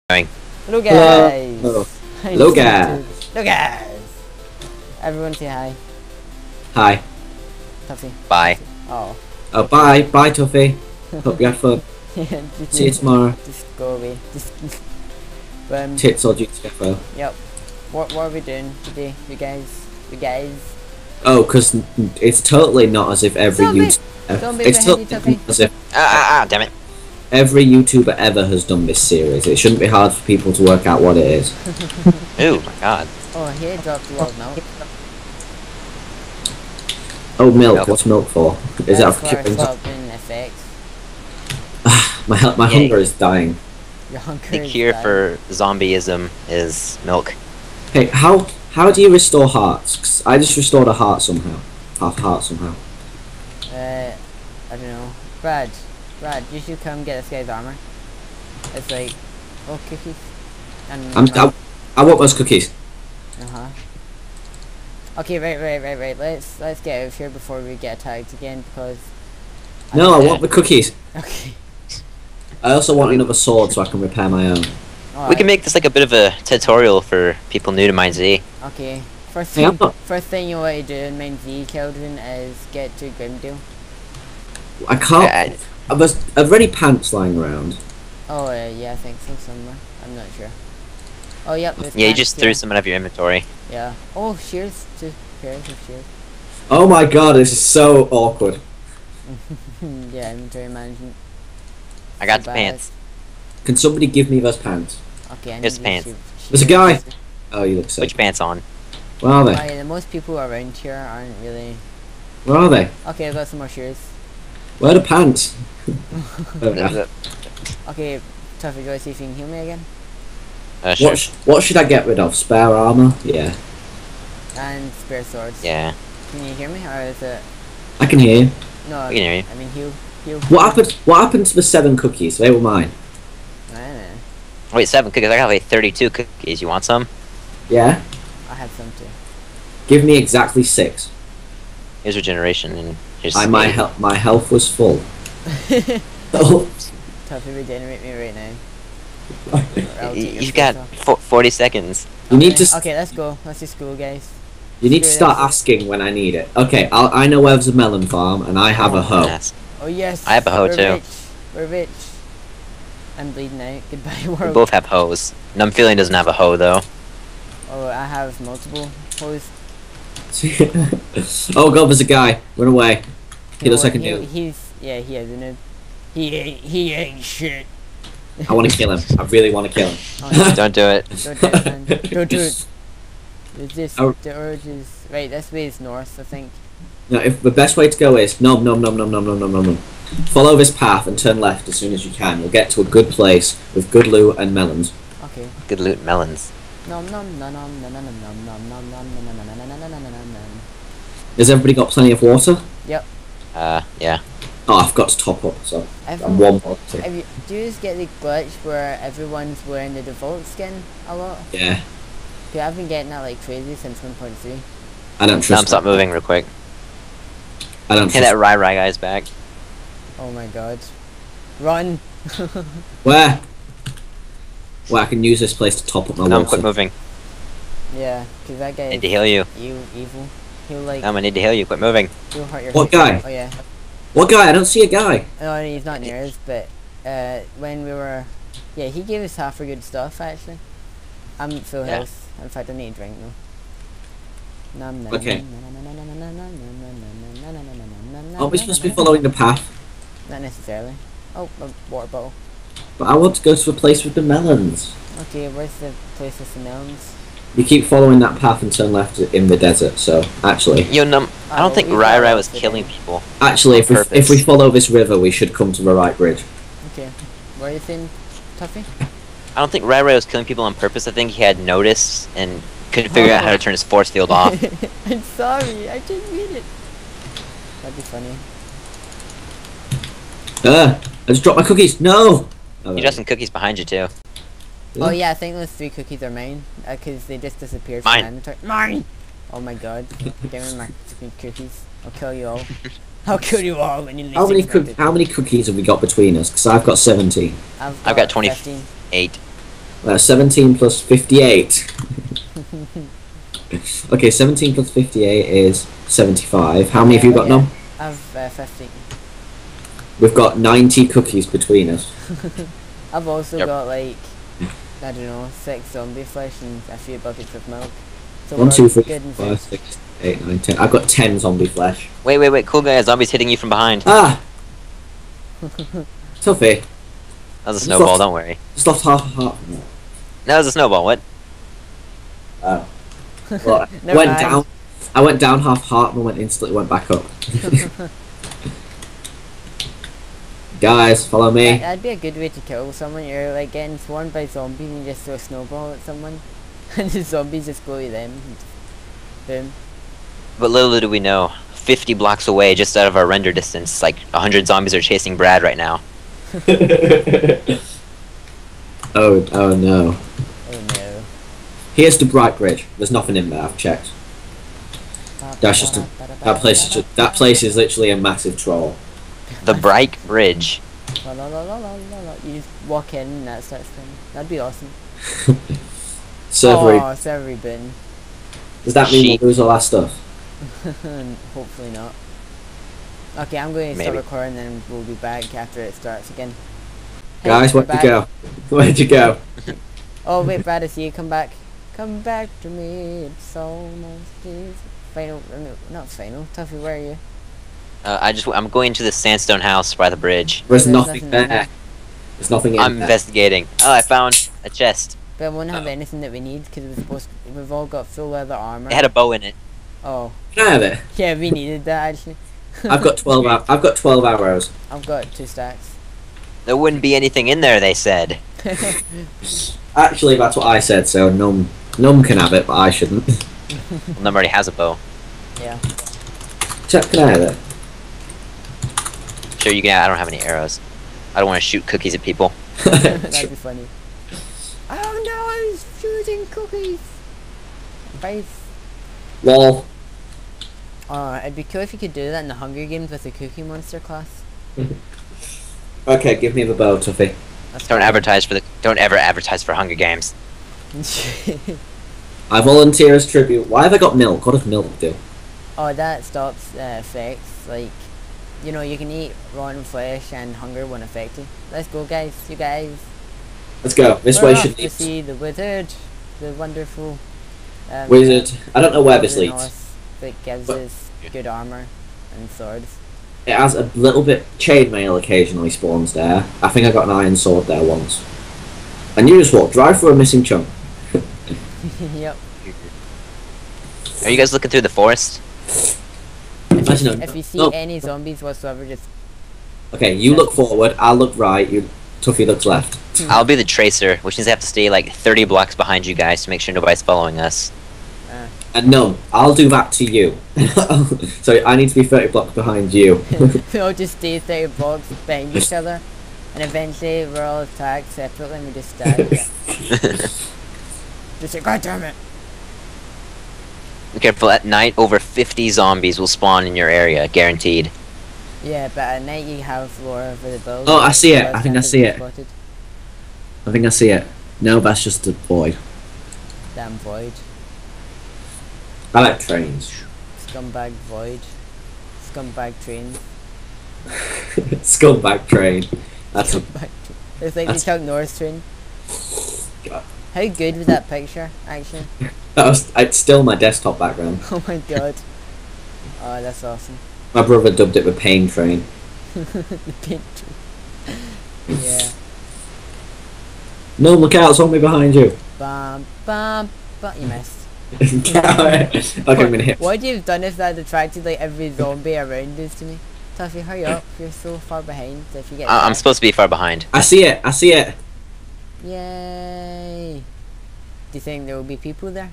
Hello guys! Hello. Hello guys! Hello guys! Everyone say hi. Hi. Tuffy. Bye. Oh. Oh, bye. Bye, Tuffy. Hope you had fun. Yeah, See you tomorrow. Just go away. Just Tits or GTFO. Yep. What are we doing today, you guys? You guys? Oh, because it's totally not as if every Don't be it's behind you, totally Tuffy. not as if Damn it. every YouTuber ever has done this series. It shouldn't be hard for people to work out what it is. Ooh, my god. Oh, here dropped a lot of milk. Oh, milk. Milk. What's milk for? Is that for That's curing? stopping effects. My hunger is dying. Your hunger The is cure dying. for zombieism is milk. Hey, how do you restore hearts? 'Cause I just restored a heart somehow. Half heart somehow. I don't know. Brad, you should come get this guy's armor. It's like, oh, cookies. And I want those cookies. Okay, right. Let's get out of here before we get attacked again because. No, I want the cookies. Okay. I also want another sword so I can repair my own. We can make this like a bit of a tutorial for people new to MineZ. Okay. First Hey, thing you want to do in MineZ, Keldrin, is get to Grimdale. I can't. I've already pants lying around. Oh, yeah, I think so somewhere. I'm not sure. Oh, yep. there's Yeah, you pants just here. threw some out of your inventory. Yeah. Oh, shears. 2 pairs of shears. Oh my god, this is so awkward. Yeah, inventory management. I got So the bad. pants. Can somebody give me those pants? Okay, I Here's need pants. There's a guy. Oh, you look sick. Which pants on? Where are they? Oh, yeah, the most people around here aren't really. Where are they? Okay, I've got some more shears. Where are the pants? Oh, no. Okay, Tuffy, do you want to see if you can heal me again? Sure. What should I get rid of? Spare armor? Yeah. And spare swords. Yeah. Can you hear me, or is it? I can hear you. No, I can hear you. I mean heal. What happened to the 7 cookies? They were mine. I don't know. Wait, 7 cookies. I got like 32 cookies. You want some? Yeah? I have some too. Give me exactly 6. Here's regeneration and here's My health was full. Oh. Tuffy, regenerate me right now. Or I'll take your You've got face off. 40 seconds. You need to Okay, let's go. Let's just go, guys. you need to Screw start this. asking when I need it. Okay, I know where there's a melon farm and I have a hoe. Yes. Oh yes. I have a hoe, we're too. Rich. We're rich. I'm bleeding out. Goodbye, We world. both have hoes. Numfeeling doesn't have a hoe though. Oh, I have multiple hoes. Oh god, there's a guy. Run away. He looks like a he, noob. he is a noob. He ain't shit. I want to kill him. I really want to kill him. Oh, no. Don't do it. Don't do it, man. Don't do it. There's just Oh. the urge is right. This way is north, I think. No, if the best way to go is nom. Follow this path and turn left as soon as you can. You'll get to a good place with good loot and melons. Okay. Good loot melons. Nom nom nom nom nom nom nom nom nom nom nom nom nom nom nom nom nom nom. Has everybody got plenty of water? Yep. Yeah. Oh, I've got to top up, so I'm Everyone, 1 40. do you just get the glitch where everyone's wearing the default skin a lot? Yeah, Cause I've been getting that like crazy since 1.3. I don't trust. Stop moving real quick. I don't Hey, trust. that Rai guy's back. Oh my god. Run! Where? Well, I can use this place to top up my No, water. quit moving. Yeah, cause that guy Need to is heal you. evil. He'll like, I need to heal you. Quit moving. he'll hurt your What face. guy? Oh yeah. What guy? I don't see a guy. No, he's not near us, but when we were, yeah, he gave us half our good stuff actually. I'm at full Yeah. health. In fact, I need a drink though. Nom, nom, Okay. nom, nom, nom, nom, nom, nom, nom, nom, nom, nom, nom, nom, nom, Are we nom, supposed to be nom. following the path? Not necessarily. Oh, a water bottle. But I want to go to the place with the melons. Okay, where's the place with the melons? You keep following that path and turn left in the desert. So actually, Yo, I don't think we Rai got was lost killing today. people. if purpose. if we follow this river, we should come to the right bridge. Okay, where are you saying, Tuffy? I don't think Rai was killing people on purpose. I think he had noticed and couldn't figure out how to turn his force field off. I'm sorry, I didn't mean it. That'd be funny. I just dropped my cookies. No. Oh, You got some cookies behind you too. Oh yeah, I think those 3 cookies are mine, cause they just disappeared from Mine. my inventory. Mine! Oh my god, give me my fucking cookies. I'll kill you all. I'll kill you all when you least expect it. How many cookies have we got between us? Because I've got 17. I've I've got 20. 15. 8. 17 plus 58. Okay, 17 plus 58 is 75. How many have you got now? I've 50. We've got 90 cookies between us. I've also got like, I don't know, 6 zombie flesh and a few buckets of milk. So 1, 2, 3, good and 5, fit. 6, 8, 9, 10. I've got 10 zombie flesh. Wait, cool guy, a zombie's hitting you from behind. Ah! Tuffy. That was a snowball, don't worry. Just lost half a heart. That was a snowball, what? Oh. Well, I went down half heart and instantly went back up. Guys, follow me. That'd be a good way to kill someone. You're like getting swarmed by zombies and you just throw a snowball at someone. And the zombies just go to them. Boom. But little do we know, 50 blocks away, just out of our render distance, like 100 zombies are chasing Brad right now. Oh no. Oh no. Here's the Bright Bridge. There's nothing in there, I've checked. That's just that place is literally a massive troll. The Bright Bridge. You just walk in and that starts thing. That'd be awesome. Server. Oh, server bin. Does that mean we'll lose all our stuff? Hopefully not. Okay, I'm going to stop recording and then we'll be back after it starts again. Hey, guys, where'd you go? Where'd you go? Oh wait, Brad, I see you. Come back. Come back to me. It's almost easy. Final. Not final. Tuffy, where are you? I'm going to the sandstone house by the bridge. There's nothing there. There's nothing in there. I'm investigating. Oh, I found a chest. But it won't have anything that we need because we've all got full leather armor. It had a bow in it. Oh. Can I have it? Yeah, we needed that actually. I've got 12. I've got 12 arrows. I've got 2 stacks. There wouldn't be anything in there, they said. Actually, that's what I said. So Num can have it, but I shouldn't. Well, Num already has a bow. Yeah. Can I have it? Sure, you can. I don't have any arrows. I don't want to shoot cookies at people. That'd be funny. Oh no, I was shooting cookies. Base. Lol. It'd be cool if you could do that in the Hunger Games with the Cookie Monster class. Okay, give me the bow, Tuffy. Don't ever advertise for Hunger Games. I volunteer as tribute. Why have I got milk? What does milk do? Oh, that stops effects. Like, you know, you can eat rotten flesh and hunger won't affect you. Let's go, guys. You guys. Let's go. This way should lead. To see the wizard, the wonderful wizard. I don't know where this leads. That gives us good armor and swords. It has a little bit chainmail occasionally spawns there. I think I got an iron sword there once. And you just walked right through a missing chunk. Yep. Are you guys looking through the forest? If you see any zombies whatsoever, just... Okay, you look forward, I'll look right, Tuffy looks left. I'll be the tracer, which means I have to stay like 30 blocks behind you guys to make sure nobody's following us. And no, I'll do that to you. So I need to be 30 blocks behind you. We all just stay 30 blocks behind each other, and eventually we're all attacked separately and we just die. Just like, God damn it! Be careful, at night over 50 zombies will spawn in your area, guaranteed. Yeah, but at night you have more visibility. Oh, I see it. I think I see it. I think I see it. No, that's just a void. Damn void. I like trains. Scumbag void. Scumbag train. Scumbag train. That's a... It's like the Chuck Norris train. God. How good was that picture, actually? It's still my desktop background. Oh my god. Oh, that's awesome. My brother dubbed it the pain train. The pain train. Yeah. No, look out, zombie behind you. Bam, bam, bam. You missed. Okay, I'm gonna hit. What would you have done if that had attracted like every zombie around us to me? Tuffy, hurry up. You're so far behind. If you get I'm supposed to be far behind. I see it, I see it. Yay. Do you think there will be people there?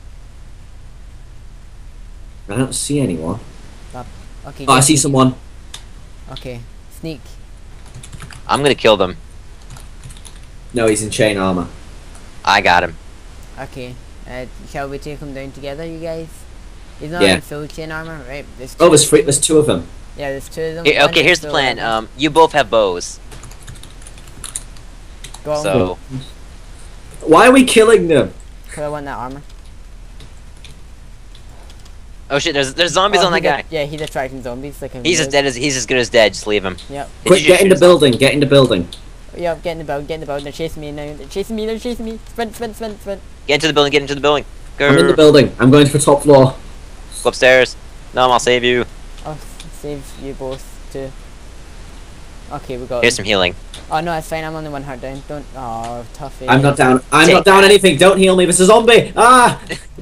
I don't see anyone. Okay. Oh, I see someone. Okay, sneak. I'm gonna kill them. No, he's in chain armor. I got him. Okay, shall we take him down together, you guys? He's not Yeah. in full chain armor, right? There's There's 2 of them. Yeah, there's 2 of them. Here, One okay, is here's the full plan. armor. You both have bows. Go on. So Why are we killing them? Cause I want that armor. Oh shit, there's zombies on that guy. Yeah, he's attracting zombies. Like He's as dead as he's as good as dead. Just leave him. Yep. Quick, get in the building. Get in the building. Yep, get in the building. Get in the building. They're chasing me now. They're chasing me. They're chasing me. Sprint, sprint, sprint, sprint. Get into the building. Get into the building. Go. I'm in the building. I'm going to the top floor. Go upstairs. No, I'll save you. I'll save you both too. Okay, we got. Here's some healing. Oh no, it's fine. I'm only one heart down. Don't. Oh, Tuffy. I'm not down. I'm Take not down that. anything. Don't heal me. This is a zombie. Ah!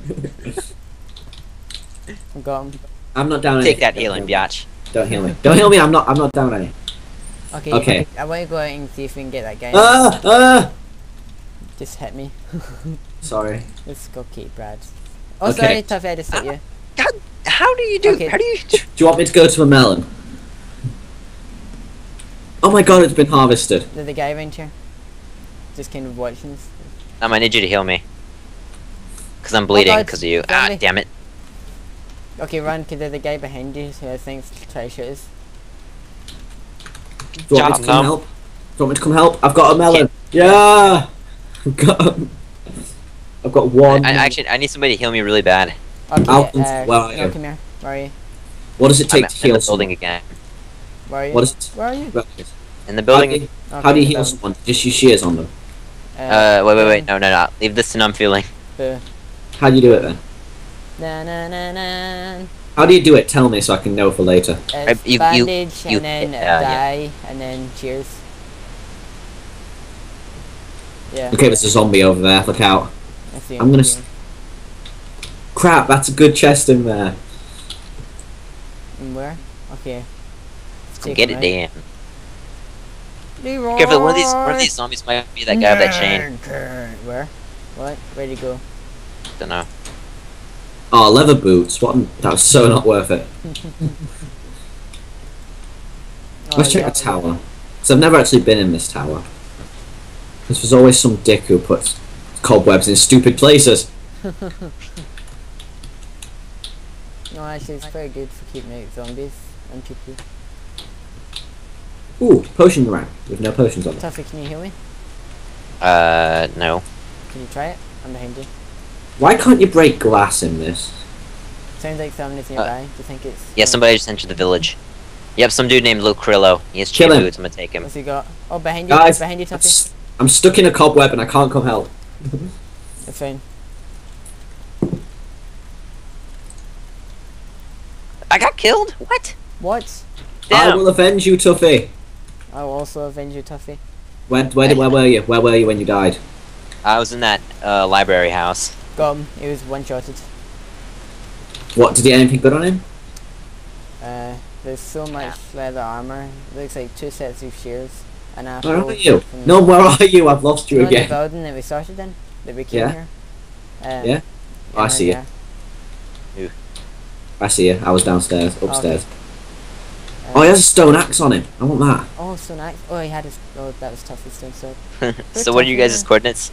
I got him. I'm not down Take anything. that healing, biatch. Don't heal me. Don't heal me. I'm not down any. Okay. Okay. I want to go out and see if we can get that guy. Ah! Ah! Just hit me. Sorry. Let's go, Kate, Brad. Oh, Okay. sorry, Tuffy. I just hit you. God, how do you do? Okay. How do you? Do you want me to go to a melon? Oh my god, it's been harvested. There's a guy around here. Just kind of watching us. I need you to heal me. Cause I'm bleeding God, because of you. zombie. Ah, damn it. Okay, run, because there's a guy behind you who I think's trying to shoot us. Do you want me to Job, come no. help? Do you want me to come help? I've got a melon. Yeah! I've got one. I need somebody to heal me really bad. Okay, I'll come to- where are no, you? come here. Where are you? What does it take I'm to in heal the someone? building again. Where are you? What is it? Where are you? In the How building. do you, Okay, how do you the heal building. someone? Just use shears on them. Wait. No. Leave this to numb feeling. Boo. How do you do it then? Na na na na. How do you do it? Tell me so I can know for later. It's you- bandage you- and then yeah. die and then cheers. Yeah. Okay, there's a zombie over there. Look out. I see I'm him. gonna See him. Crap, that's a good chest in there. And where? Okay. Let's take Get him it, out. Dan. Leroy. Careful, one of these zombies might be that guy with that chain. Where? What? Where'd he go? Don't know. Oh, leather boots. What? That was so not worth it. Let's check yeah, the tower. Because I've never actually been in this tower. Because there's always some dick who puts cobwebs in stupid places. No, actually, it's very good for keeping out zombies and people. Ooh, potion rank with no potions on it. Tuffy, can you heal me? No. Can you try it? I'm behind you. Why can't you break glass in this? Sounds like someone is nearby. Do you think it's... Yeah, somebody just entered the village. Yep, some dude named Luke Crillo. He has chain Kill him. boots. I'm gonna take him. What's he got? Oh, behind you. Guys, Behind you, Tuffy. I'm stuck in a cobweb and I can't come help. It's fine. I got killed? What? What? I Damn. will avenge you, Tuffy. I will also avenge you, Tuffy. Where were you? Where were you when you died? I was in that library house. Got him. He was one-shotted. What, did he have anything good on him? There's so much leather armor. Looks like 2 sets of shears. An apple. Where are you? from- No, where are you? I've lost you You know the again. building that we started in? That we came Yeah. here? Yeah? Oh, I see you. you. I see you. I was downstairs, upstairs. Okay. Oh, he has a stone axe on him. I want that. Oh, so nice. Oh, he had his... Oh, that was Tuffy's stone sword. So what are you guys' coordinates?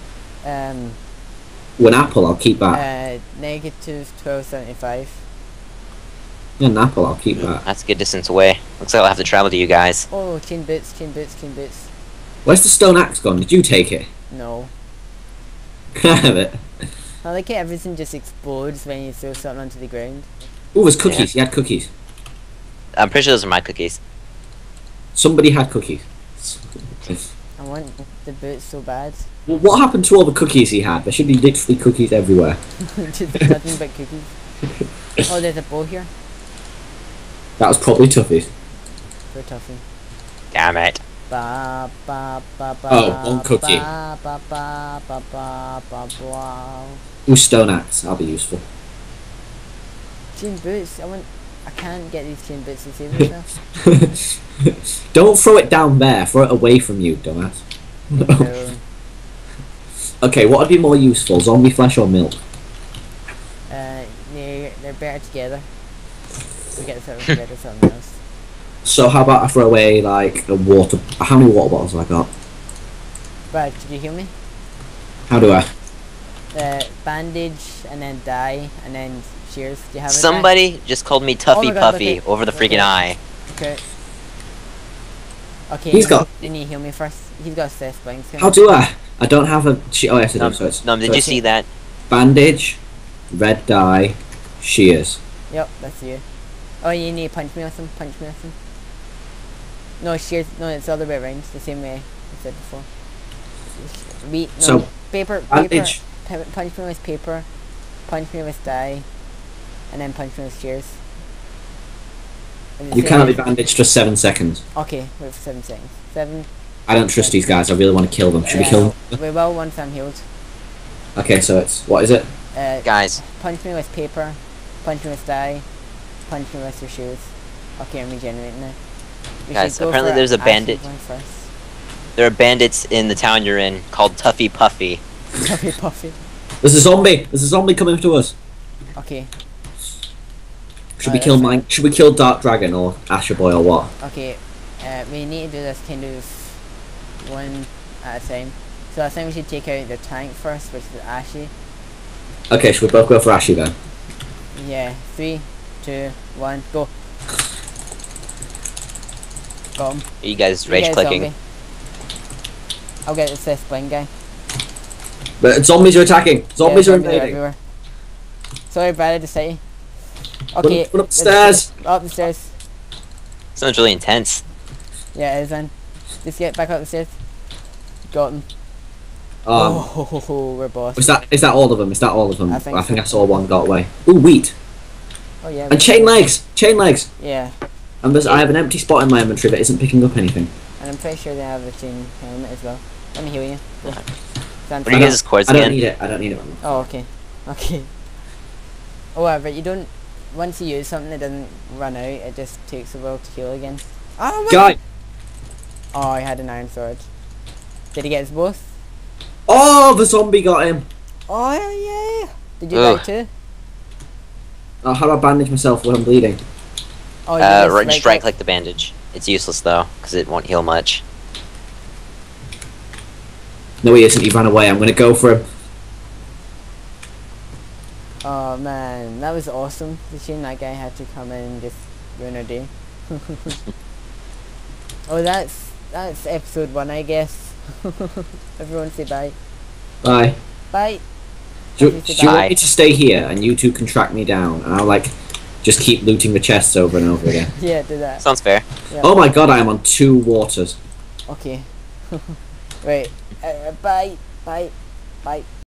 Ooh, an apple, I'll keep that. Negative 1275. Yeah, an apple, I'll keep that. That's a good distance away. Looks like I'll have to travel to you guys. Oh, chain boots, chain boots, chain boots. Where's the stone axe gone? Did you take it? No. Can I have it? I like it, everything just explodes when you throw something onto the ground. Ooh, there's cookies. He had cookies. I'm pretty sure those are my cookies. Somebody had cookies. I want the boots so bad. Well, what happened to all the cookies he had? There should be literally cookies everywhere. Just nothing but cookies. Oh, there's a bow here. That was probably Tuffy's. For Tuffy. Damn it. Ba ba ba ba. Oh, one cookie. Ba ba ba ba ba ba ba. Ooh, stone axe. That'll be useful. Chain boots. I can't get these chain boots to save myself. Don't throw it down there. Throw it away from you, dumbass. No. Okay, what would be more useful? Zombie flesh or milk? They're better together. We get something else. So how about I throw away like a water... How many water bottles have I got? Brad, could you heal me? How do I? Bandage and then dye and then shears. Do you have it? Somebody just called me Oh my Tuffy God, Puffy okay. over the freaking Okay. eye. Okay. Okay. He's got- You need to heal me first. He's got Seth Blanks. How do I? I don't have a. Oh yes, I do. Num, So it's. Num, did so you it's see that? bandage, red dye, shears. Yep, that's you. Oh, you need to punch me with them. Punch me with them. No, shears. No, it's the other way around. The same way I said before. No, So, paper. bandage. Punch me with paper. Punch me with dye. And then punch me with shears. You cannot be bandaged for 7 seconds. Okay, wait for 7 seconds. 7. I don't trust these guys. I really want to kill them. Should we kill them? We will once I'm healed. Okay, so it's what is it? Guys, Punch me with paper. Punch me with dye. Punch me with your shoes. Okay, I'm regenerating now. guys, apparently there's a bandit. There are bandits in the town you're in called Tuffy Puffy. Tuffy Puffy. There's a zombie. There's a zombie coming to us. Okay. Should we kill mine? Should we kill Dark Dragon or Asher Boy or what? Okay. We need to do this kind of one at a time. So I think we should take out the tank first, which is Ashy. Okay, should we both go for Ashy then? Yeah. 3, 2, 1, go. Got him. Are you guys rage clicking? I'll get the fifth blind guy. But zombies are attacking. Zombies are invading. Everywhere. Sorry, Brad, I just say. Okay. Run up the stairs. Up the stairs. Sounds really intense. Yeah, it is then. Just get back up the stairs. Got him. We're boss. Is that all of them? Is that all of them? I think I saw one got away. Ooh, wheat. Oh yeah. And chain legs. Chain legs. Yeah. And I have an empty spot in my inventory that isn't picking up anything. And I'm pretty sure they have a chain helmet as well. Let me heal you. What are you guys' cords I again? don't need it. I don't need it. Oh, okay. Okay. Oh, but you don't. Once you use something, it doesn't run out. It just takes a while to heal again. Oh, Guy. Oh, he had an iron sword. Did he get us both? Oh, the zombie got him. Oh yeah. Did you die too? Oh, how do I bandage myself when I'm bleeding? Oh, just right click the bandage. It's useless though, because it won't heal much. No, he isn't. He ran away. I'm gonna go for him. Oh man, that was awesome. The shame that guy had to come in and just ruin our day. Oh, that's episode 1, I guess. Everyone say bye. Bye. Bye. Do you want me to stay here and you two can track me down and I'll like just keep looting the chests over and over again? Yeah, do that. Sounds fair. Yeah. Oh my god, I am on 2 waters. Okay. Wait. Bye. Bye. Bye.